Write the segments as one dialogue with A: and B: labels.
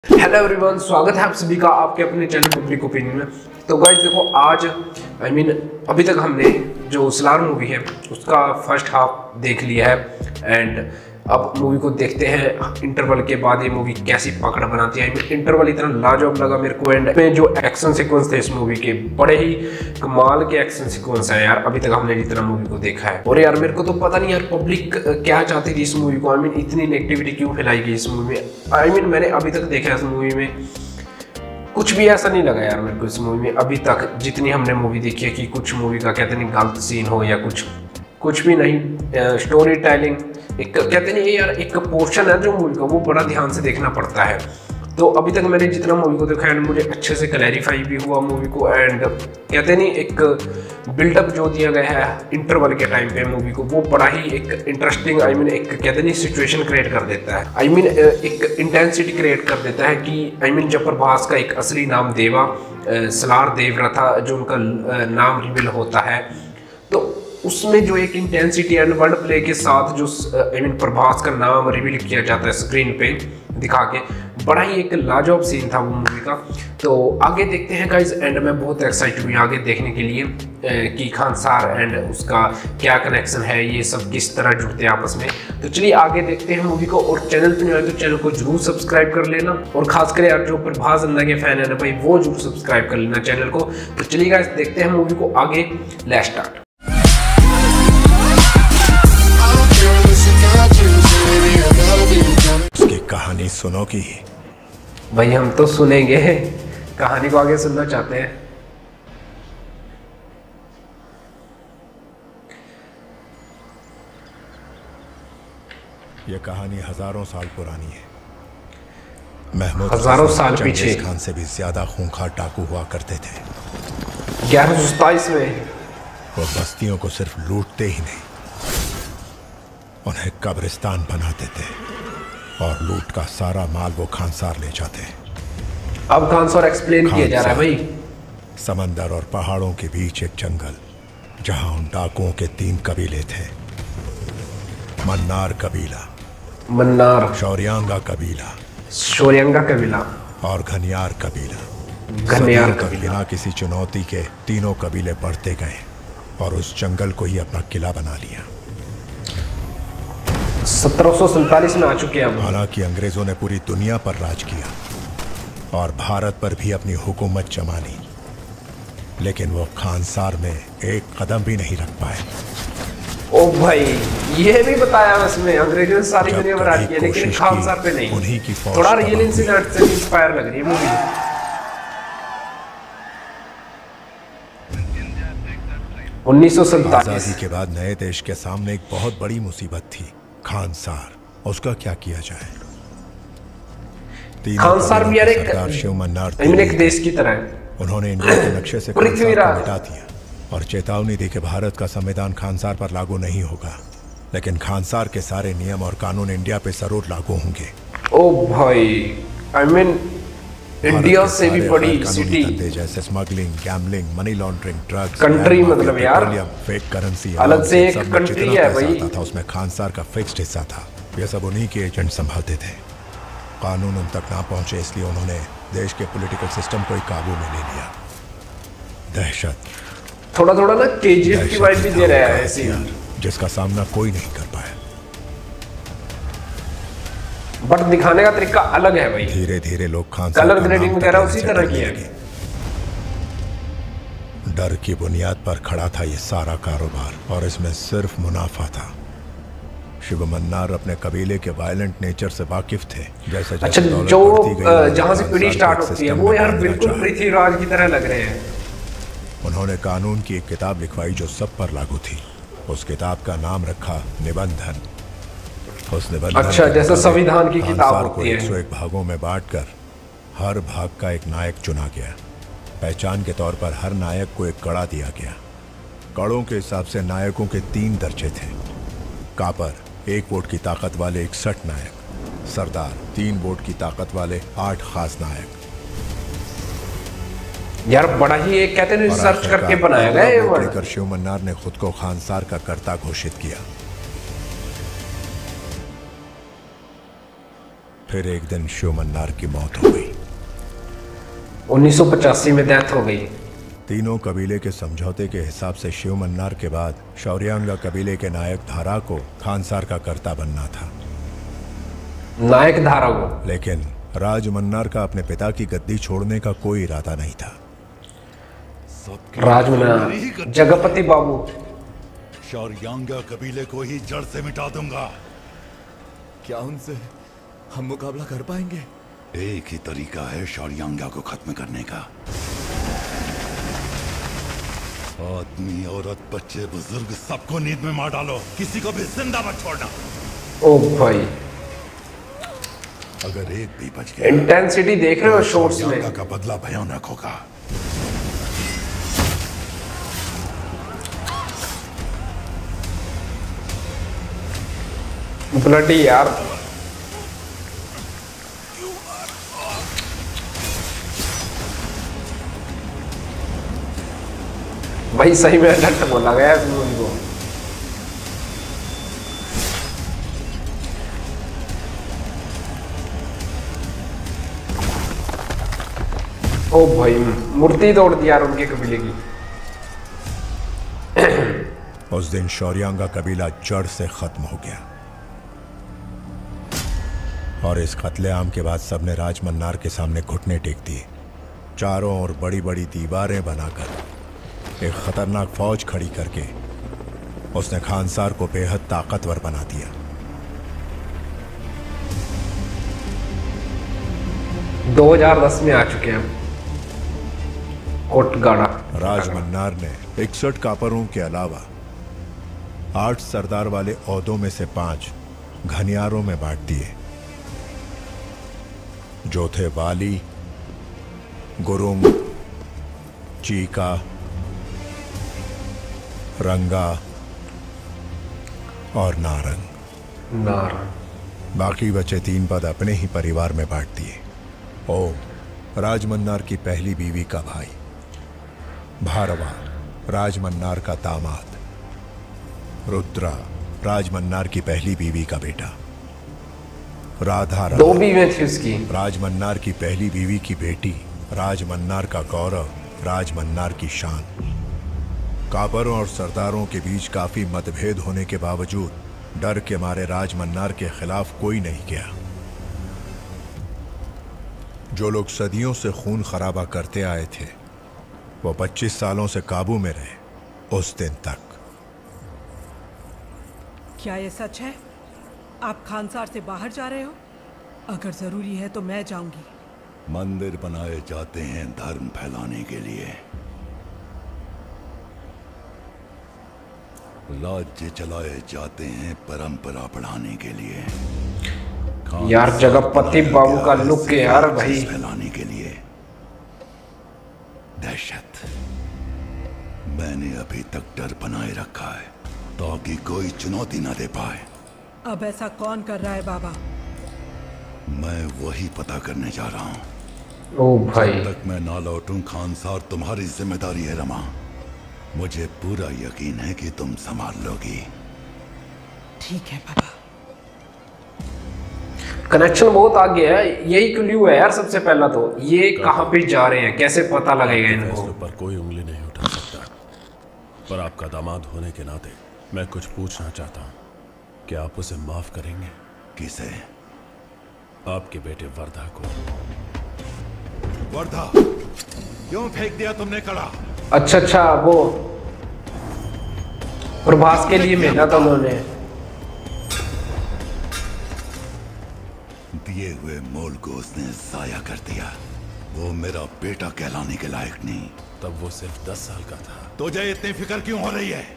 A: Hello everyone, स्वागत है आप सभी का आपके अपने चैनल पब्लिक ओपिनियन में। तो गाइस देखो, आज अभी तक हमने जो सलार मूवी है उसका फर्स्ट हाफ देख लिया है एंड अब मूवी को देखते हैं इंटरवल के बाद ये मूवी कैसी पकड़ बनाती है। इंटरवल इतना लाजवाब लगा मेरे को एंड में जो एक्शन सीक्वेंस थे इस मूवी के बड़े ही कमाल के एक्शन सीक्वेंस है यार, अभी तक हमने जितना मूवी को देखा है। और यार मेरे को तो पता नहीं यार पब्लिक क्या चाहती थी इस मूवी को, इतनी नेगेटिविटी क्यों फैलाई गई इस मूवी में। मैंने अभी तक देखा इस मूवी में कुछ भी ऐसा नहीं लगा यार मेरे को इस मूवी में अभी तक, जितनी हमने मूवी देखी है कि कुछ मूवी का कहते नहीं गलत सीन हो या कुछ भी नहीं। स्टोरी टेलिंग एक कहते नहीं यार, एक पोर्शन है जो मूवी का वो बड़ा ध्यान से देखना पड़ता है। तो अभी तक मैंने जितना मूवी को देखा है मुझे अच्छे से क्लैरिफाई भी हुआ मूवी को एंड कहते नहीं एक बिल्डअप जो दिया गया है इंटरवल के टाइम पे मूवी को, वो बड़ा ही एक इंटरेस्टिंग एक कहते नहीं सिचुएशन क्रिएट कर देता है। एक इंटेंसिटी क्रिएट कर देता है कि जब प्रभास का एक असली नाम देवा सलार देवरथा जो उनका नाम रिवील होता है, तो उसमें जो एक इंटेंसिटी एंड वर्ड प्ले के साथ जो प्रभास का नाम रिवील किया जाता है स्क्रीन पे दिखा के, बड़ा ही एक लाजवाब सीन था वो मूवी का। तो आगे देखते हैं गाइज एंड मैं बहुत एक्साइटेड हूँ आगे देखने के लिए कि खान सार एंड उसका क्या कनेक्शन है, ये सब किस तरह जुड़ते हैं आपस में। तो चलिए आगे देखते हैं मूवी को, और चैनल पे नहीं आए तो चैनल को जरूर सब्सक्राइब कर लेना, और खासकर यार जो प्रभास अन्ना के फैन है ना भाई वो जरूर सब्सक्राइब कर लेना चैनल को। तो चलिए गाइज देखते हैं मूवी को आगे, लेट्स स्टार्ट।
B: उसकी कहानी सुनोगी
A: भाई? हम तो सुनेंगे, कहानी को आगे सुनना चाहते हैं।
B: ये कहानी हजारों साल पुरानी है। महमूद
A: हजारों साल पीछे
B: खान से भी ज्यादा खूंखार डाकू हुआ करते थे।
A: 1127 में
B: वो बस्तियों को सिर्फ लूटते ही नहीं, उन्हें कब्रिस्तान बनाते थे और लूट का सारा माल वो खानसार ले जाते।
A: अब खानसार एक्सप्लेन किया जा रहा है भाई।
B: समंदर और पहाड़ों के बीच एक जंगल जहां उन डाकुओं के 3 कबीले थे। मन्नार कबीला, शौर्यांगा कबीला और घनियार कबीला। बिना किसी चुनौती के तीनों कबीले बढ़ते गए और उस जंगल को ही अपना किला बना लिया।
A: 1747 में आ चुके हैं।
B: हालांकि अंग्रेजों ने पूरी दुनिया पर राज किया और भारत पर भी अपनी हुकूमत जमा ली, लेकिन वो खानसार में एक कदम भी नहीं रख पाए।
A: ओ भाई, ये भी बताया उसमें अंग्रेजों ने सारी दुनिया पर राज किया लेकिन खानसार पे नहीं।
B: उन्हीं की फौज
A: थोड़ा रियल इंसिडेंट से इंस्पायर लग रही है मूवी। 1947
B: आजादी के बाद नए देश के सामने एक बहुत बड़ी मुसीबत थी, खानसार। उसका क्या किया जाए?
A: खानसार भी यार एक देश की तरह है।
B: उन्होंने इंडिया के नक्शे से खानसार को मिटा दिया और चेतावनी दी कि भारत का संविधान खानसार पर लागू नहीं होगा, लेकिन खानसार के सारे नियम और कानून इंडिया पे जरूर लागू होंगे।
A: ओ भाई, इंडिया से भी बड़ी सिटी,
B: जैसे smuggling, gambling, money laundering, drugs,
A: country मतलब यार
B: फेक करेंसी,
A: अलग से एक कंट्री है भाई।
B: था उसमें खानसार का फिक्स्ड हिस्सा था। ये सब उन्हीं के एजेंट संभालते थे। कानून उन तक ना पहुंचे इसलिए उन्होंने देश के पॉलिटिकल सिस्टम को ही काबू में ले लिया। दहशत,
A: थोड़ा ना केजीएफ की वाइब भी दे रहा है ऐसी,
B: जिसका सामना कोई नहीं कर पाया।
A: बट दिखाने का तरीका अलग है भाई।
B: धीरे धीरे लोग खानसार
A: कलर ग्रेडिंग वगैरह उसी तरह की है।
B: डर की बुनियाद पर खड़ा था ये सारा कारोबार और इसमें सिर्फ मुनाफा था। शिव मन्नार अपने कबीले के वायलेंट नेचर से वाकिफ थे। जैसे
A: अच्छा, जो जहां से पीढ़ी स्टार्ट होती है वो यार बिल्कुल पृथ्वीराज की तरह लग रहे हैं।
B: उन्होंने कानून की एक किताब लिखवाई जो सब पर लागू थी। उस किताब का नाम रखा निबंधन। उस निबंधन,
A: अच्छा, जैसे संविधान की किताब होती है,
B: 101 भागों में बांटकर हर भाग का एक नायक चुना गया। पहचान के तौर पर हर नायक को एक कड़ा दिया गया। कड़ों के हिसाब से नायकों के 3 दर्जे थे। कापर 1 वोट की ताकत वाले 61 नायक, सरदार 3 वोट की ताकत वाले 8 खास नायक।
A: यार बड़ा ही एक कहते हैं रिसर्च करके बनाया गया है।
B: लेकर शिव मन्नार ने खुद को खानसार का कर्ता घोषित किया। फिर एक दिन शिव मन्नार की मौत हो गई।
A: 1985 में डेथ हो गई।
B: तीनों कबीले के समझौते के हिसाब से शिव मन्नार के बाद शौर्यांगा कबीले के नायक धारा को खानसार का कर्ता बनना था।
A: नायक धारा को?
B: लेकिन राज मन्नार का अपने पिता की गद्दी छोड़ने का कोई इरादा नहीं था।
A: राज मन्नार, जगपति बाबू,
C: शौर्यांगा कबीले को ही जड़ से मिटा दूंगा।
D: क्या उनसे हम मुकाबला कर पाएंगे?
C: एक ही तरीका है शौर्यांगा को खत्म करने का। आदमी, औरत, बच्चे, बुजुर्ग सबको नींद में मार डालो, किसी को भी जिंदा मत छोड़ना।
A: ओ भाई,
C: अगर एक भी बच गया,
A: इंटेंसिटी देख रहे हो शॉट्स में?
C: शौर्यांगा का बदला भयानक होगा।
A: ब्लडी यार, भाई सही में डट बोला गया इस मूवी को। ओ भाई, मूर्ति तोड़ दी यार उनके कबीले की।
B: उस दिन शौर्यांगा कबीला जड़ से खत्म हो गया और इस कत्लेआम के बाद सबने राज मन्नार के सामने घुटने टेक दिए। चारों ओर बड़ी बड़ी दीवारें बनाकर एक खतरनाक फौज खड़ी करके उसने खानसार को बेहद ताकतवर बना दिया।
A: 2010 में आ चुके हैं कोटगाड़ा।
B: राज मन्नार ने 61 कापरों के अलावा 8 सरदार वाले ओहदों में से 5 घनियारों में बांट दिए, जो थे वाली, गुरुंग, चीका, रंगा और नारंग। बाकी बचे 3 पद अपने ही परिवार में बांट दिए। ओम, राज मन्नार की पहली बीवी का भाई, भारवा, राज मन्नार का दामाद, रुद्रा, राज मन्नार की पहली बीवी का बेटा, राधा,
A: 2 बीवियां थी उसकी।
B: राज मन्नार की पहली बीवी की बेटी, राज मन्नार का गौरव, राज मन्नार की शान। कापरों और सरदारों के बीच काफी मतभेद होने के बावजूद डर के मारे राज मन्नार के खिलाफ कोई नहीं गया। जो लोग सदियों से खून खराबा करते आए थे वो 25 सालों से काबू में रहे उस दिन तक।
E: क्या ये सच है? आप खानसार से बाहर जा रहे हो? अगर जरूरी है तो मैं जाऊंगी।
C: मंदिर बनाए जाते हैं धर्म फैलाने के लिए, राज्य चलाए जाते हैं परंपरा बढ़ाने के लिए।
A: यार जगपति बाबू का लुक है यार भाई।
C: फैलाने के लिए दहशत। मैंने अभी तक डर बनाए रखा है ताकि कोई चुनौती ना दे पाए।
E: अब ऐसा कौन कर रहा है बाबा?
C: मैं वही पता करने जा रहा हूँ।
A: ओ भाई,
C: जब तक मैं ना लौटूं खानसार तुम्हारी जिम्मेदारी है रमा। मुझे पूरा यकीन है कि तुम संभाल लोगी।
E: ठीक है बाबा।
A: कनेक्शन बहुत आगे है। यही क्लू है यार। सबसे पहला तो ये कहाँ पे जा रहे हैं, कैसे पता लगेगा इनको?
F: फैसलों पर कोई उंगली नहीं उठा सकता, पर आपका दामाद होने के नाते मैं कुछ पूछना चाहता हूँ। क्या आप उसे माफ करेंगे?
C: किसे?
F: आपके बेटे वर्धा को।
C: वर्धा? क्यों फेंक दिया तुमने कड़ा?
A: अच्छा, वो प्रभास के लिए भेजा था उन्होंने।
C: दिए हुए मोल को उसने जाया कर दिया। वो मेरा बेटा कहलाने के लायक नहीं।
F: तब वो सिर्फ 10 साल का था।
C: तुझे इतनी फिक्र क्यों हो रही है?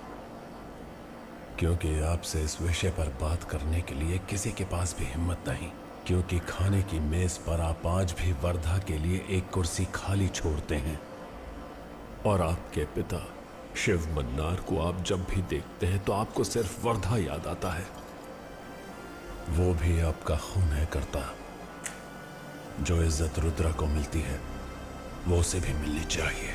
F: क्योंकि आपसे इस विषय पर बात करने के लिए किसी के पास भी हिम्मत नहीं। क्योंकि खाने की मेज पर आप आज भी वर्धा के लिए एक कुर्सी खाली छोड़ते हैं, और आपके पिता शिव मन्नार को आप जब भी देखते हैं तो आपको सिर्फ वर्धा याद आता है। वो भी आपका खून है करता। जो इज्जत रुद्रा को मिलती है वो उसे भी मिलनी चाहिए।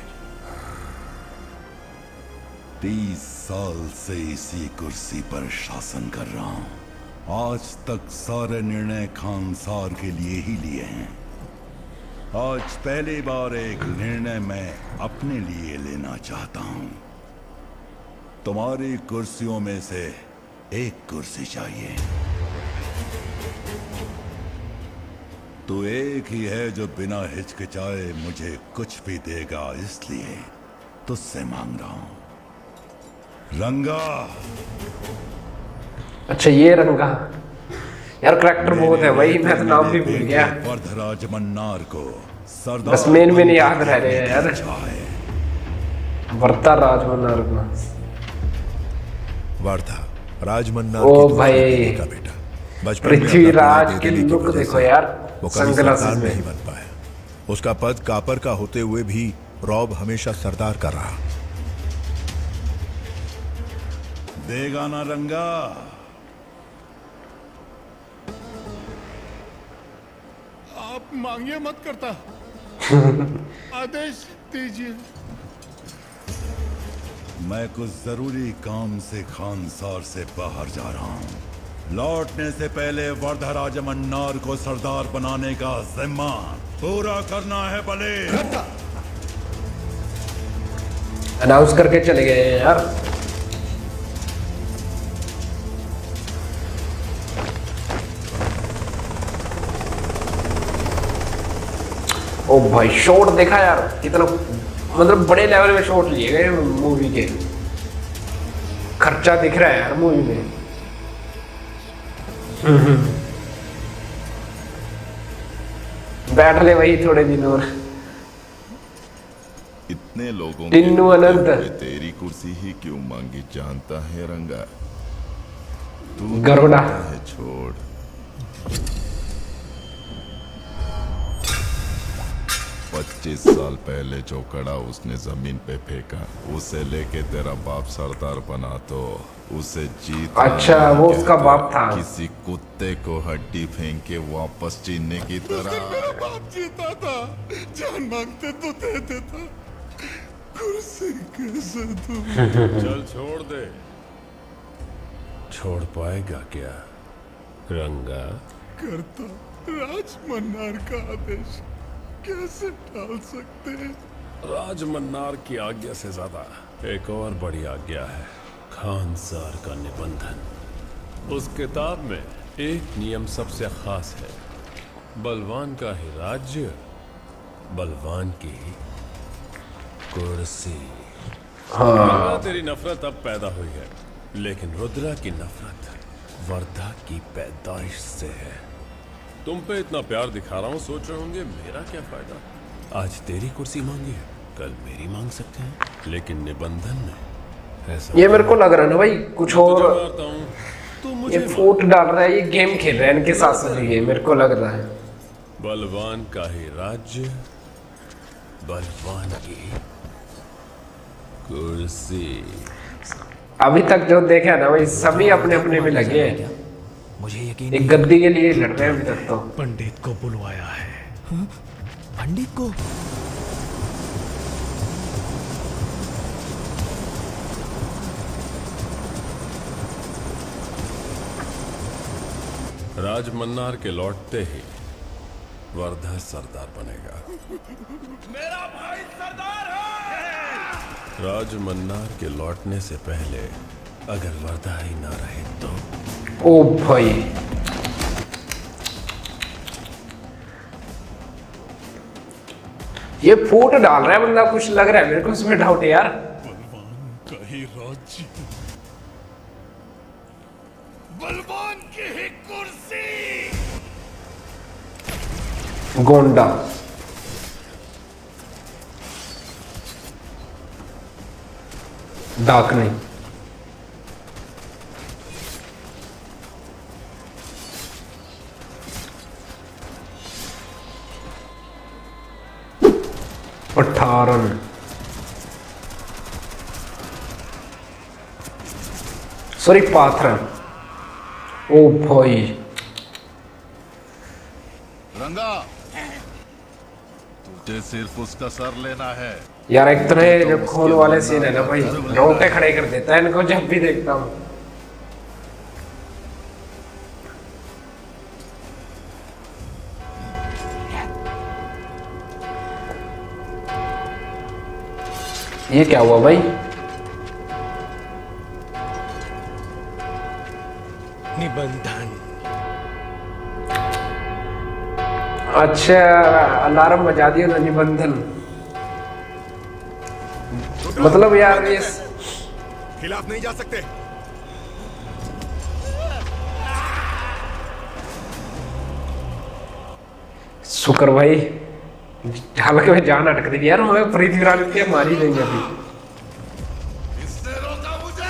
C: 30 साल से इसी कुर्सी पर शासन कर रहा हूं। आज तक सारे निर्णय खानसार के लिए ही लिए हैं। आज पहली बार एक निर्णय मैं अपने लिए लेना चाहता हूं। तुम्हारी कुर्सियों में से एक कुर्सी चाहिए। तो एक ही है जो बिना हिचकिचाए मुझे कुछ भी देगा, इसलिए तुझसे मांग रहा हूं। रंगा। अच्छा ये रंगा यार, करैक्टर बहुत है भाई, मैं तो नाम भी भूल गया। वर्धराज मन्नार को सरदार बस मेन में नहीं याद रह रहे हैं यार। वर्धा राजमन्नार को
B: वर्धा राजमन्नार
A: ओ भाई
B: का बेटा
A: पृथ्वीराज के लुक देखो यार,
B: वो कभी सरदार नहीं बन पाया। उसका पद कापर का होते हुए भी रॉब हमेशा सरदार का रहा।
C: देगा ना रंगा?
F: आप मांगिए मत करता। आदेश दीजिए।
C: मैं कुछ जरूरी काम से खानसार से बाहर जा रहा हूं। लौटने से पहले वर्धराज मन्नार को सरदार बनाने का जिम्मा पूरा करना है। भले
A: अनाउंस करके चले गए हैं यार। ओ भाई शॉट देखा यार, कितना मतलब बड़े लेवल में शॉट लिए गए मूवी के। खर्चा दिख रहा है यार मूवी में। बैठ ले वही थोड़े दिन और।
G: इतने लोगों
A: टिन्नू अनंत
G: तेरी कुर्सी ही क्यों मांगी जानता है रंगा? तू
A: गरुड़ा
G: है छोड़। पच्चीस साल पहले जो कड़ा उसने जमीन पे फेंका, उसे लेके तेरा बाप सरदार बना तो उसे जीत।
A: अच्छा वो उसका बाप था।
G: किसी कुत्ते को हड्डी फेंक के वापस छीनने की तरह।
F: मेरा बाप जीता था, जान मांगते तो दे देता, कुर्सी कैसे दूं? चल छोड़ दे। छोड़ पाएगा क्या रंगा? करता राजमन्नार का आदेश कैसे टाल सकते हैं? राजमन्नार की आज्ञा से ज्यादा एक और बड़ी आज्ञा है, खानसार का निबंधन। उस किताब में एक नियम सबसे खास है, बलवान का ही राज्य, बलवान की कुर्सी। हाँ। तेरी नफरत अब पैदा हुई है, लेकिन रुद्रा की नफरत वर्धा की पैदाइश से है। तुम पे इतना प्यार दिखा रहा हूँ, सोच रहे होंगे मेरा क्या फायदा। आज तेरी कुर्सी मांगी है, कल मेरी मांग सकते हैं, लेकिन निबंधन में ऐसा
A: ये मेरे को लग रहा है ना भाई कुछ और
F: मुझे
A: ये फूट डाल रहा है, ये गेम खेल रहा है इनके साथ साथ। ये मेरे को लग रहा है
F: बलवान का ही राज्य, बलवान की कुर्सी।
A: अभी तक जो देखा है ना भाई, सभी अपने अपने में लगे हैं।
H: मुझे यकीन
A: एक गद्दी के लिए लड़ रहे हैं अभी तक तो।
H: पंडित को बुलवाया है। पंडित को?
F: राजमन्नार के लौटते ही वर्धा सरदार बनेगा। मेरा भाई सरदार है। राजमन्नार के लौटने से पहले अगर वर्धा ही ना रहे तो।
A: ओ भाई ये फूट डाल रहा है बंदा, कुछ लग रहा है मेरे को इसमें डाउट है यार।
F: बलवान का ही राज्य, बलवान की ही कुर्सी।
A: गोंडा डाक नहीं। पठारन सॉरी पाथरन। ओ भाई
G: रंगा, तुझे सिर्फ उसका सर लेना है।
A: यार एक तो जो खून वाले सीन है ना भाई, रोंगटे खड़े कर देता है इनको जब भी देखता हूँ। ये क्या हुआ भाई?
H: निबंधन।
A: अच्छा, अलार्म बजा दिया ना, निबंधन। मतलब यार ये
B: खिलाफ नहीं जा सकते।
A: शुक्र भाई, हालांकि मैं जान अटक दी यार, मैं पृथ्वीराज के मार ही देंगे अभी।
C: इसने रोका मुझे।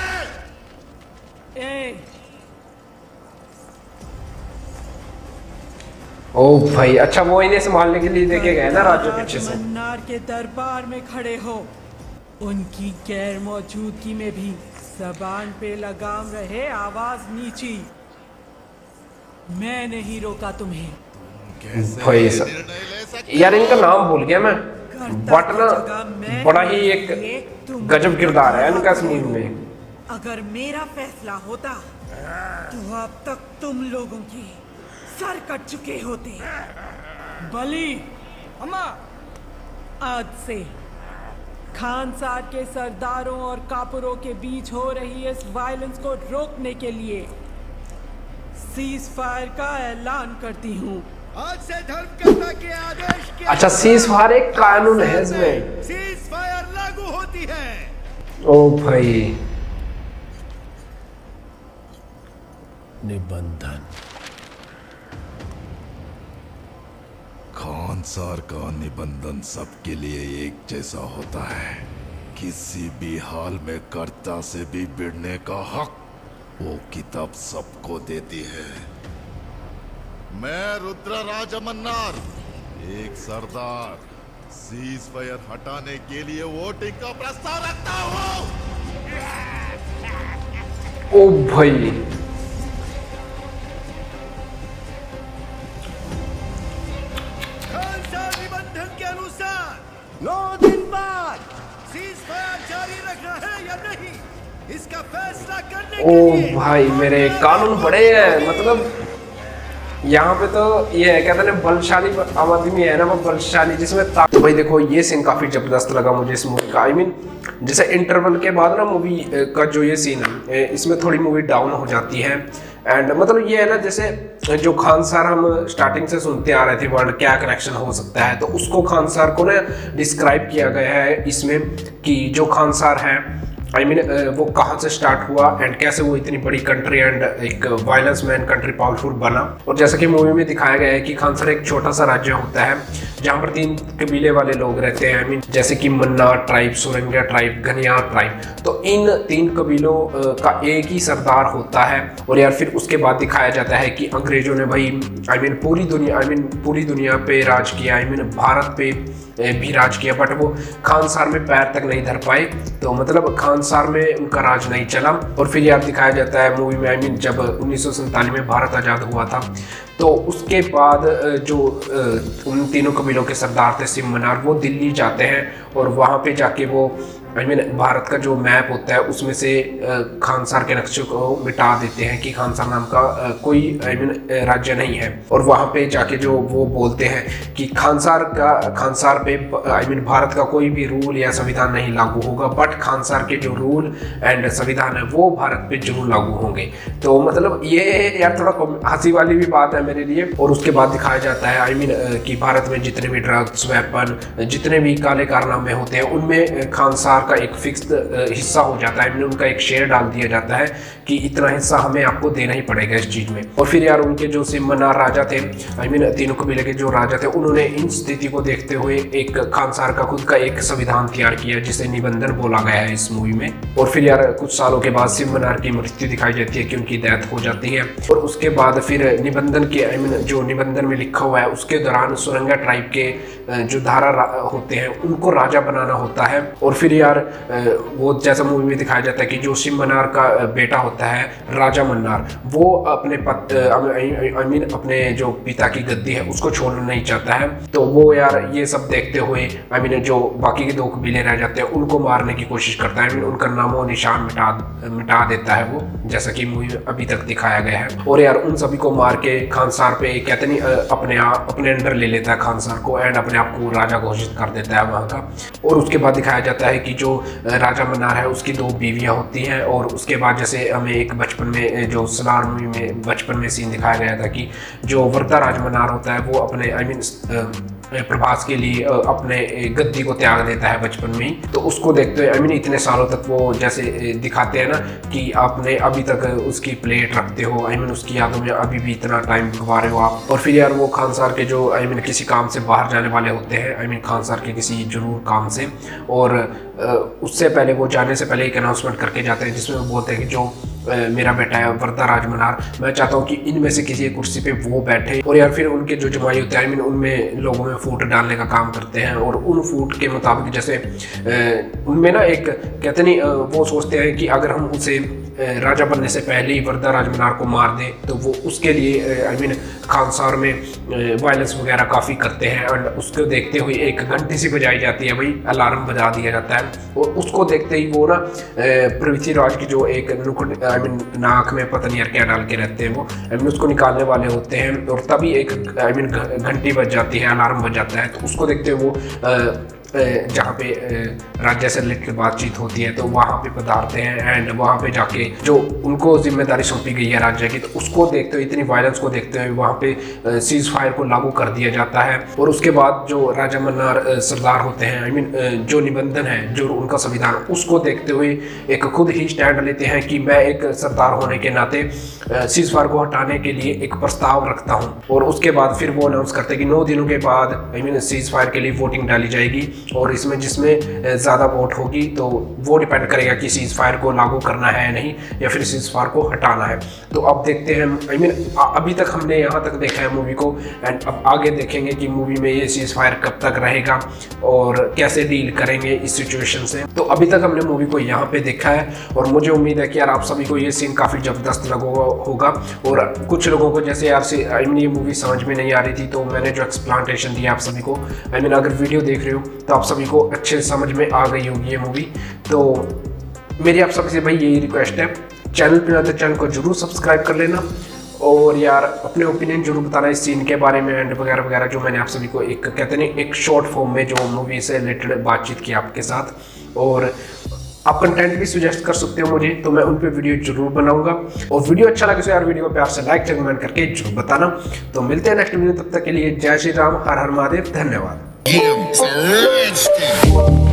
A: ओ भाई, अच्छा वो इन्हें संभालने के लिए देखे गए ना राज्य पीछे से।
E: मन्नार के दरबार में खड़े हो, उनकी गैर मौजूदगी में भी जबान पे लगाम रहे, आवाज नीची। मैं नहीं रोका तुम्हें।
A: भाई यार इनका नाम भूल गया मैं, बट ना बड़ा ही एक गजब किरदार है इनका इस मूवी में।
E: अगर मेरा फैसला होता तो अब तक तुम लोगों के सर कट चुके होते। बली अम्मा, आज से खानसार के सरदारों और कापुरों के बीच हो रही इस वायलेंस को रोकने के लिए सीज फायर का ऐलान करती हूँ।
I: आज से धर्मकर्ता के आदेश के
A: अच्छा, सीज फायर एक कानून है इसमें,
I: सीज फायर लागू होती है।
A: ओ भाई।
F: निबंधन।
G: खानसार का निबंधन सबके लिए एक जैसा होता है। किसी भी हाल में कर्ता से भी भिड़ने का हक वो किताब सबको देती है। मैं रुद्रराज मन्नार, एक सरदार, सीज फायर हटाने के लिए वोटिंग का प्रस्ताव रखता हूँ।
A: ओ भाई,
I: खानसार निबंधन के अनुसार 9 दिन बाद सीज फायर जारी रखना है या नहीं, इसका फैसला करने के लिए।
A: ओ भाई मेरे कानून बड़े हैं। मतलब यहाँ पे तो ये है, कहते हैं बलशाली आदमी है ना, वो बलशाली जिसमें तो भाई देखो ये सीन काफी जबरदस्त लगा मुझे इस मूवी का। आई मीन जैसे इंटरवल के बाद ना मूवी का जो ये सीन है, इसमें थोड़ी मूवी डाउन हो जाती है। एंड मतलब ये है ना, जैसे जो खानसार हम स्टार्टिंग से सुनते आ रहे थे वर्ड, क्या कनेक्शन हो सकता है, तो उसको खानसार को ना डिस्क्राइब किया गया है इसमें कि जो खानसार है आई मीन वो कहाँ से स्टार्ट हुआ एंड कैसे वो इतनी बड़ी कंट्री एंड एक वायलेंस मैन कंट्री पावरफुल बना। और जैसा कि मूवी में दिखाया गया है कि खानसार एक छोटा सा राज्य होता है जहाँ पर 3 कबीले वाले लोग रहते हैं। आई मीन जैसे कि Mannar tribe, Surangiya tribe, Ghaniyar tribe. तो इन 3 कबीलों का एक ही सरदार होता है। और यार फिर उसके बाद दिखाया जाता है कि अंग्रेजों ने भाई आई मीन पूरी दुनिया पे राज किया। आई मीन भारत पे भी राज किया, बट वो खानसार में पैर तक नहीं धर पाए। तो मतलब खानसार में उनका राज नहीं चला। और फिर यार दिखाया जाता है मूवी में, आई मीन जब 1947 में भारत आज़ाद हुआ था, तो उसके बाद जो उन 3 कबीलों के सरदार थे सिम मनार, वो दिल्ली जाते हैं और वहाँ पे जाके वो आई मीन भारत का जो मैप होता है उसमें से खानसार के नक्शे को मिटा देते हैं कि खानसार नाम का कोई आई मीन राज्य नहीं है। और वहाँ पे जाके जो वो बोलते हैं कि खानसार पे आई मीन भारत का कोई भी रूल या संविधान नहीं लागू होगा, बट खानसार के जो रूल एंड संविधान है वो भारत पे जरूर लागू होंगे। तो मतलब ये यार थोड़ा हंसी वाली भी बात है मेरे लिए। और उसके बाद दिखाया जाता है आई मीन कि भारत में जितने भी ड्रग्स, वेपन, जितने भी काले कारनामे होते हैं उनमें खानसार का एक फिक्स्ड हिस्सा हो जाता है। उनका एक शेयर डाल दिया जाता है कि इतना हिस्सा हमें आपको देना ही पड़ेगा इस चीज में। और फिर यार उनके जो सिमनार राजा थे, आई मीन 3 कबीले के जो राजा थे, उन्होंने इन स्थिति को देखते हुए एक खानसार का खुद का एक संविधान तैयार किया जिसे निबंधन बोला गया है इस मूवी में। और फिर यार कुछ सालों के बाद सिमनार की मृत्यु दिखाई जाती है कि उनकी डेथ हो जाती है। और उसके बाद फिर निबंधन के आई मीन जो निबंधन में लिखा हुआ है उसके दौरान सुरंगा ट्राइब के जो धारा होते हैं उनको राजा बनाना होता है। और फिर यार वो जैसा मूवी में दिखाया जाता है कि जो सिम मनार का बेटा होता है राजा मन्नार, वो अपने आई मीन अपने जो पिता की गद्दी है उसको छोड़ना नहीं चाहता है। तो वो यार ये सब देखते हुए आई मीन जो बाकी के 2 कबीले रह जाते हैं उनको मारने की कोशिश करता है। उनका नामो निशान मिटा देता है वो, जैसा कि मूवी अभी तक दिखाया गया है। और यार उन सभी को मार के खानसार पे कहते नहीं अपने अंडर ले लेता है खानसार को एंड अपने आप को राजा घोषित कर देता है वहाँ का। और उसके बाद दिखाया जाता है कि जो राजा मन्नार है उसकी 2 बीवियां होती हैं। और उसके बाद जैसे हमें एक बचपन में जो सलार मूवी में बचपन में सीन दिखाया गया था कि जो वर्दा राज मन्नार होता है वो अपने प्रभास के लिए अपने गद्दी को त्याग देता है बचपन में ही। तो उसको देखते हुए इतने सालों तक वो जैसे दिखाते हैं ना कि आपने अभी तक उसकी प्लेट रखते हो, उसकी यादों में अभी भी इतना टाइम गवा रहे हो आप। और फिर यार वो खानसार के जो किसी काम से बाहर जाने वाले होते हैं, खानसार के किसी जरूर काम से, और उससे पहले वो जाने से पहले एक अनाउंसमेंट करके जाते हैं जिसमें वो बोलते हैं कि जो मेरा बेटा है वर्दा राज मन्नार, मैं चाहता हूँ कि इनमें से किसी एक कुर्सी पे वो बैठे। और यार फिर उनके जो जमाई होते हैं उनमें लोगों में फूट डालने का काम करते हैं। और उन फूट के मुताबिक जैसे उनमें ना एक कहते नहीं, वो सोचते हैं कि अगर हम उसे राजा बनने से पहले ही वर्दा राज मन्नार को मार दें तो वो उसके लिए खानसार में वायलेंस वगैरह काफ़ी करते हैं। और उसको देखते हुए एक घंटी सी बजाई जाती है, भाई अलार्म बजा दिया जाता है। और उसको देखते ही वो ना पृथ्वीराज की जो एक नुकड़ नाक में पता नहीं यार क्या डाल के रहते हैं वो उसको निकालने वाले होते हैं। और तभी एक घंटी बज जाती है, अलार्म बज जाता है। तो उसको देखते हुए वो जहाँ पे राज्य से रिलेटेड बातचीत होती है तो वहाँ पे पधारते हैं। एंड वहाँ पे जाके जो उनको जिम्मेदारी सौंपी गई है राज्य की, तो उसको देखते हुए, इतनी वायलेंस को देखते हुए वहाँ पे सीज फायर को लागू कर दिया जाता है। और उसके बाद जो राजा मन्नार सरदार होते हैं, जो निबंधन है, जो उनका संविधान, उसको देखते हुए एक खुद ही स्टैंड लेते हैं कि मैं एक सरदार होने के नाते सीज फायर को हटाने के लिए एक प्रस्ताव रखता हूँ। और उसके बाद फिर वो अनाउंस करते हैं कि 9 दिनों के बाद सीज फायर के लिए वोटिंग डाली जाएगी। और इसमें जिसमें ज़्यादा वोट होगी तो वो डिपेंड करेगा कि सीज फायर को लागू करना है या नहीं, या फिर सीज फायर को हटाना है। तो अब देखते हैं, अभी तक हमने यहाँ तक देखा है मूवी को, एंड अब आगे देखेंगे कि मूवी में ये सीज फायर कब तक रहेगा और कैसे डील करेंगे इस सिचुएशन से। तो अभी तक हमने मूवी को यहाँ पे देखा है और मुझे उम्मीद है कि यार आप सभी को ये सीन काफ़ी ज़बरदस्त लगा होगा। और कुछ लोगों को जैसे यार ये मूवी समझ में नहीं आ रही थी तो मैंने जो एक्सप्लेनेशन दिया आप सभी को, अगर वीडियो देख रहे हो तो आप सभी को अच्छे समझ में आ गई होगी ये मूवी। तो मेरी आप सबसे भाई यही रिक्वेस्ट है, चैनल पर तो चैनल को जरूर सब्सक्राइब कर लेना और यार अपने ओपिनियन जरूर बताना इस सीन के बारे में एंड वगैरह वगैरह, जो मैंने आप सभी को एक कहते नहीं एक शॉर्ट फॉर्म में जो मूवी से रिलेटेड बातचीत की आपके साथ। और आप कंटेंट भी सजेस्ट कर सकते हो मुझे, तो मैं उन पे वीडियो जरूर बनाऊंगा। और वीडियो अच्छा लगे तो यार वीडियो को प्यार से लाइक कमेंट करके जरूर बताना। तो मिलते हैं नेक्स्ट वीडियो, तब तक के लिए जय श्री राम, हर हर महादेव, धन्यवाद।